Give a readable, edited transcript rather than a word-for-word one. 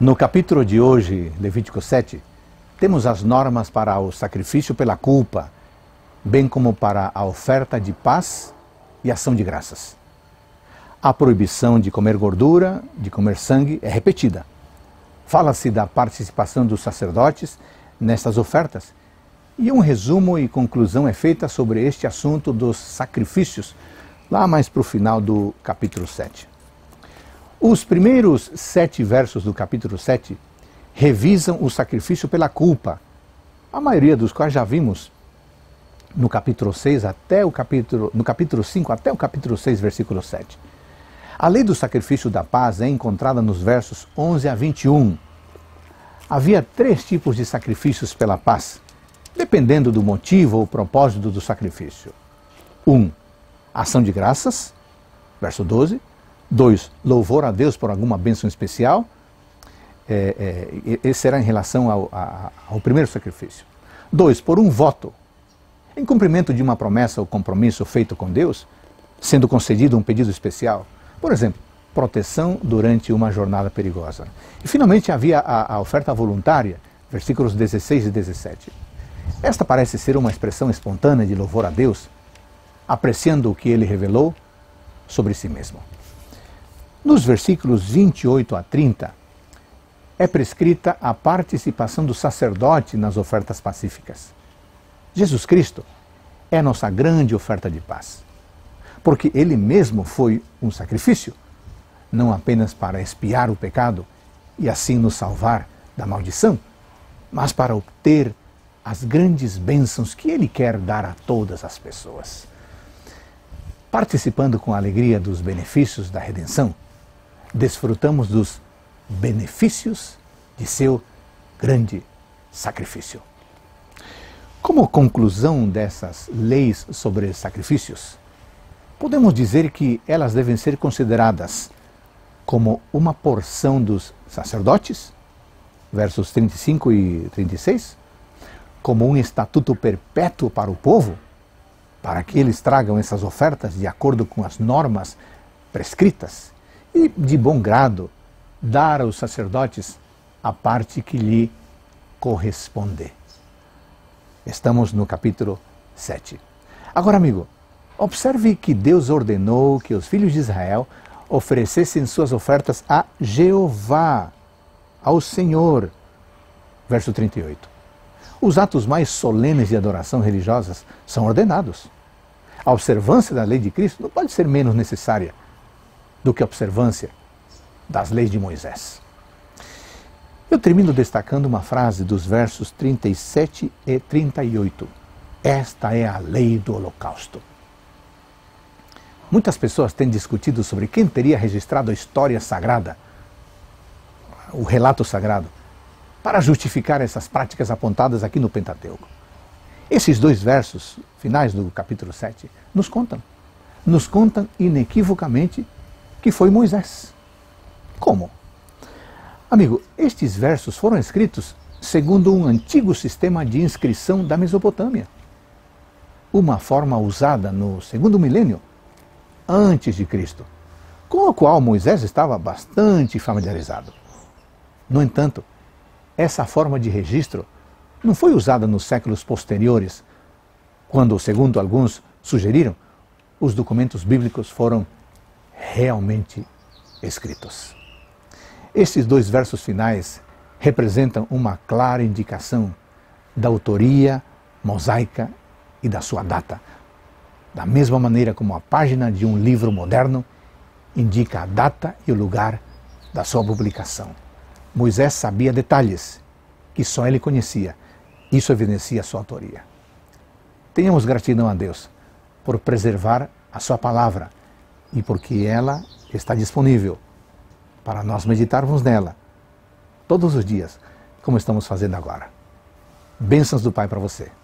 No capítulo de hoje, Levítico 7, temos as normas para o sacrifício pela culpa, bem como para a oferta de paz e ação de graças. A proibição de comer gordura, de comer sangue, é repetida. Fala-se da participação dos sacerdotes nestas ofertas, e um resumo e conclusão é feita sobre este assunto dos sacrifícios, lá mais para o final do capítulo 7. Os primeiros 7 versos do capítulo 7 revisam o sacrifício pela culpa, a maioria dos quais já vimos no capítulo 6 no capítulo 5 até o capítulo 6, versículo 7. A lei do sacrifício da paz é encontrada nos versos 11 a 21. Havia 3 tipos de sacrifícios pela paz, dependendo do motivo ou propósito do sacrifício. 1. Ação de graças, verso 12. 2. Louvor a Deus por alguma bênção especial. Esse será em relação ao primeiro sacrifício. 2. Por um voto, em cumprimento de uma promessa ou compromisso feito com Deus, sendo concedido um pedido especial. Por exemplo, proteção durante uma jornada perigosa. E finalmente havia a oferta voluntária, versículos 16 e 17. Esta parece ser uma expressão espontânea de louvor a Deus, apreciando o que ele revelou sobre si mesmo. Nos versículos 28 a 30, é prescrita a participação do sacerdote nas ofertas pacíficas. Jesus Cristo é a nossa grande oferta de paz, porque ele mesmo foi um sacrifício, não apenas para expiar o pecado e assim nos salvar da maldição, mas para obter as grandes bênçãos que ele quer dar a todas as pessoas. Participando com alegria dos benefícios da redenção, desfrutamos dos benefícios de seu grande sacrifício. Como conclusão dessas leis sobre sacrifícios, podemos dizer que elas devem ser consideradas como uma porção dos sacerdotes, versos 35 e 36, como um estatuto perpétuo para o povo, para que eles tragam essas ofertas de acordo com as normas prescritas, e, de bom grado, dar aos sacerdotes a parte que lhe corresponde. Estamos no capítulo 7. Agora, amigo, observe que Deus ordenou que os filhos de Israel oferecessem suas ofertas a Jeová, ao Senhor. Verso 38. Os atos mais solenes de adoração religiosas são ordenados. A observância da lei de Cristo não pode ser menos necessária do que a observância das leis de Moisés. Eu termino destacando uma frase dos versos 37 e 38. Esta é a lei do holocausto. Muitas pessoas têm discutido sobre quem teria registrado a história sagrada, o relato sagrado, para justificar essas práticas apontadas aqui no Pentateuco. Esses 2 versos finais do capítulo 7 nos contam inequivocamente que foi Moisés. Como? Amigo, estes versos foram escritos segundo um antigo sistema de inscrição da Mesopotâmia, uma forma usada no 2º milênio antes de Cristo, com a qual Moisés estava bastante familiarizado. No entanto, essa forma de registro não foi usada nos séculos posteriores, quando, segundo alguns sugeriram, os documentos bíblicos foram realmente escritos. Estes 2 versos finais representam uma clara indicação da autoria mosaica e da sua data, da mesma maneira como a página de um livro moderno indica a data e o lugar da sua publicação. Moisés sabia detalhes que só ele conhecia. Isso evidencia a sua autoria. Tenhamos gratidão a Deus por preservar a sua palavra e porque ela está disponível para nós meditarmos nela todos os dias, como estamos fazendo agora. Bênçãos do Pai para você.